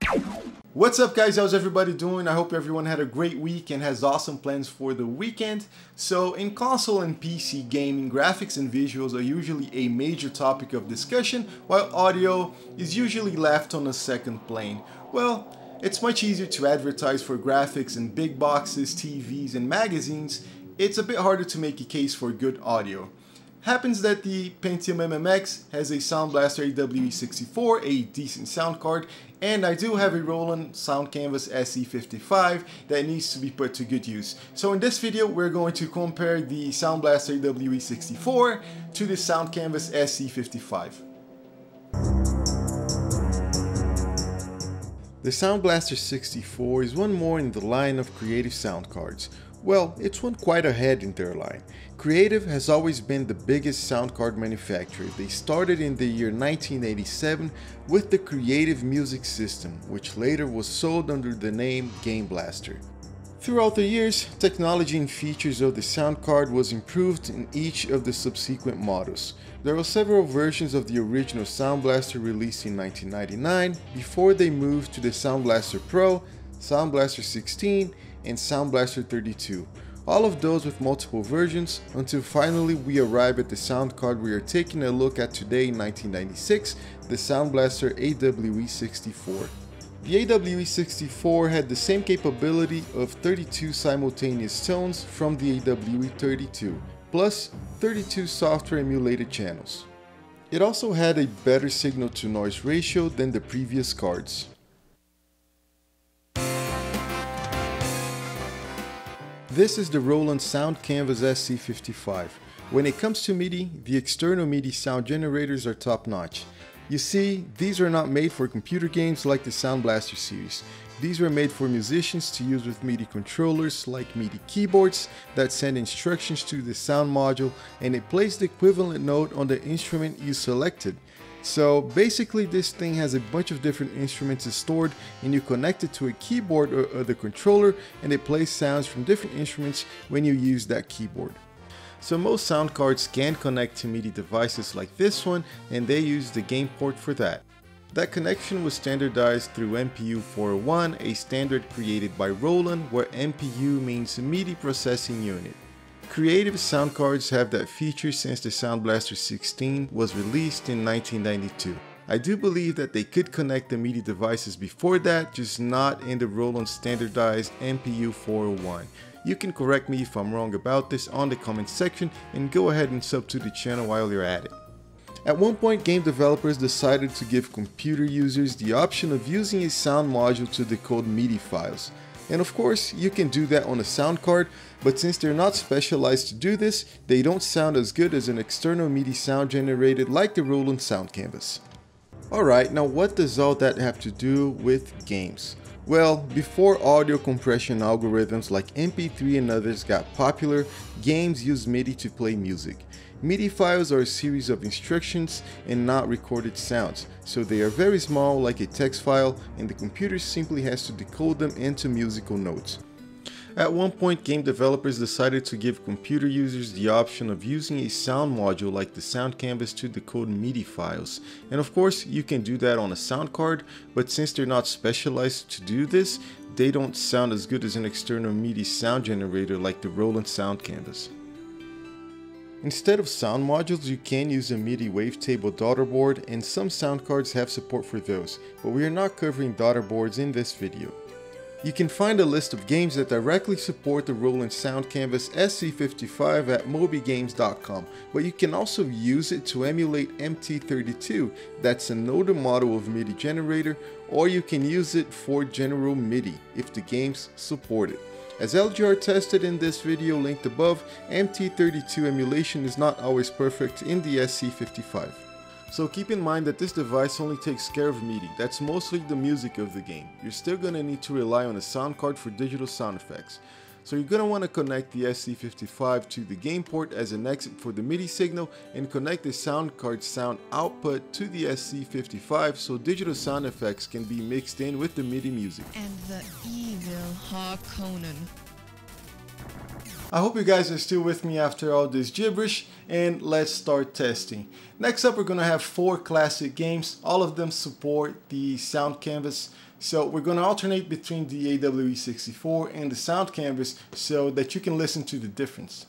What's up guys, how's everybody doing? I hope everyone had a great week and has awesome plans for the weekend. So in console and PC gaming, graphics and visuals are usually a major topic of discussion, while audio is usually left on a second plane. Well, it's much easier to advertise for graphics in big boxes, TVs and magazines. It's a bit harder to make a case for good audio. Happens that the Pentium MMX has a Sound Blaster AWE64, a decent sound card, and I do have a Roland Sound Canvas SC-55 that needs to be put to good use. So in this video we're going to compare the Sound Blaster AWE64 to the Sound Canvas SC-55. The Sound Blaster 64 is one more in the line of creative sound cards. Well, it's one quite ahead in their line. Creative has always been the biggest sound card manufacturer. They started in the year 1987 with the Creative Music System, which later was sold under the name Game Blaster. Throughout the years, technology and features of the sound card was improved in each of the subsequent models. There were several versions of the original Sound Blaster released in 1999 before they moved to the Sound Blaster Pro, Sound Blaster 16, and Sound Blaster 32. All of those with multiple versions until finally we arrive at the sound card we are taking a look at today in 1996, the Sound Blaster AWE64. The AWE64 had the same capability of 32 simultaneous tones from the AWE32, plus 32 software emulated channels. It also had a better signal to noise ratio than the previous cards. This is the Roland Sound Canvas SC-55. When it comes to Midi, the external Midi sound generators are top notch. You see, these are not made for computer games like the Sound Blaster series. These were made for musicians to use with Midi controllers like Midi keyboards that send instructions to the sound module and it plays the equivalent note on the instrument you selected. So basically this thing has a bunch of different instruments stored and you connect it to a keyboard or other controller and it plays sounds from different instruments when you use that keyboard. So most sound cards can connect to MIDI devices like this one and they use the game port for that. That connection was standardized through MPU 401, a standard created by Roland where MPU means MIDI processing unit. Creative sound cards have that feature since the Sound Blaster 16 was released in 1992. I do believe that they could connect the MIDI devices before that, just not in the Roland standardized MPU 401. You can correct me if I'm wrong about this on the comment section and go ahead and sub to the channel while you're at it. At one point, game developers decided to give computer users the option of using a sound module to decode MIDI files. And of course, you can do that on a sound card, but since they're not specialized to do this, they don't sound as good as an external MIDI sound generated like the Roland Sound Canvas. Alright, now what does all that have to do with games? Well, before audio compression algorithms like MP3 and others got popular, games used MIDI to play music. MIDI files are a series of instructions and not recorded sounds, so they are very small like a text file and the computer simply has to decode them into musical notes. At one point, game developers decided to give computer users the option of using a sound module like the Sound Canvas to decode MIDI files. And of course, you can do that on a sound card, but since they're not specialized to do this, they don't sound as good as an external MIDI sound generator like the Roland Sound Canvas. Instead of sound modules, you can use a MIDI wavetable daughter board, and some sound cards have support for those, but we are not covering daughter boards in this video. You can find a list of games that directly support the Roland Sound Canvas SC-55 at mobygames.com, but you can also use it to emulate MT32, that's an older model of MIDI generator, or you can use it for general MIDI if the games support it. As LGR tested in this video linked above, MT32 emulation is not always perfect in the SC-55. So keep in mind that this device only takes care of MIDI, that's mostly the music of the game. You're still going to need to rely on a sound card for digital sound effects. So you're going to want to connect the SC-55 to the game port as an exit for the MIDI signal and connect the sound card sound output to the SC-55 so digital sound effects can be mixed in with the MIDI music. And the evil Harkonnen. I hope you guys are still with me after all this gibberish, and let's start testing. Next up, we're going to have 4 classic games. All of them support the Sound Canvas. So we're going to alternate between the AWE64 and the Sound Canvas so that you can listen to the difference.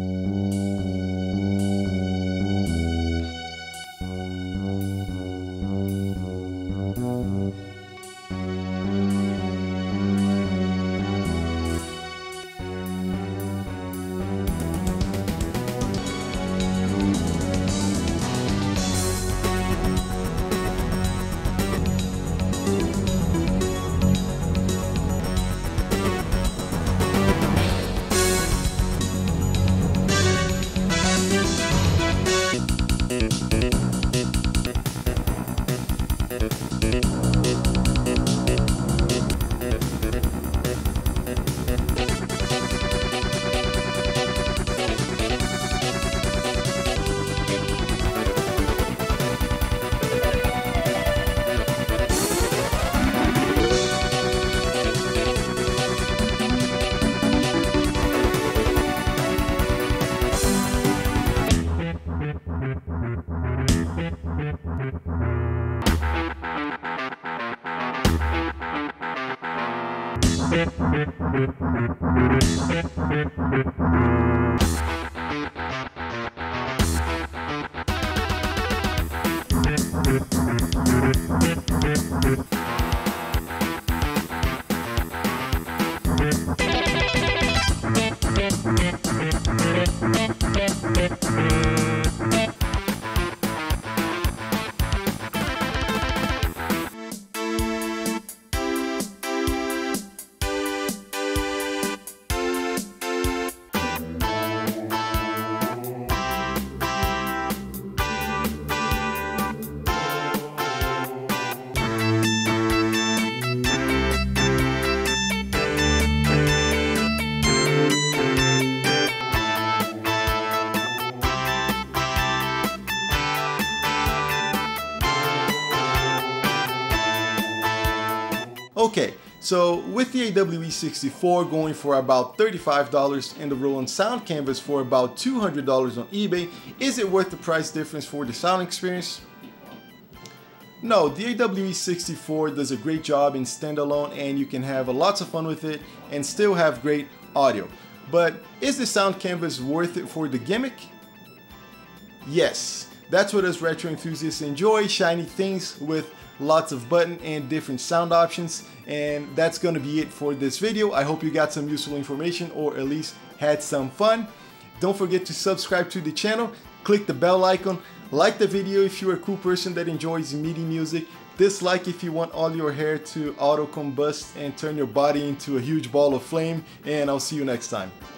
Okay, so with the AWE64 going for about $35 and the Roland Sound Canvas for about $200 on eBay, is it worth the price difference for the sound experience? No, the AWE64 does a great job in standalone and you can have lots of fun with it and still have great audio. But is the Sound Canvas worth it for the gimmick? Yes, that's what us retro enthusiasts enjoy, shiny things with lots of button and different sound options. And that's gonna be it for this video. I hope you got some useful information or at least had some fun. Don't forget to subscribe to the channel, click the bell icon, like the video if you're a cool person that enjoys MIDI music, dislike if you want all your hair to auto combust and turn your body into a huge ball of flame, and I'll see you next time.